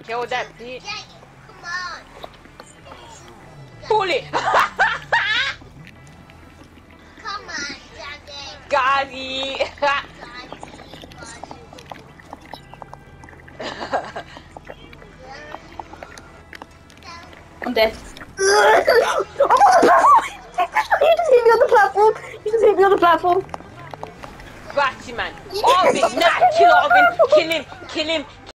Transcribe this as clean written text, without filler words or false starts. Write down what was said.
Kill that bitch. Come on. Bully. Come on, Daddy. Gotti. I'm dead. You just hit me on the platform. You just hit me on the platform. Ratty man. Arvin, nah, kill Arvin. Kill him.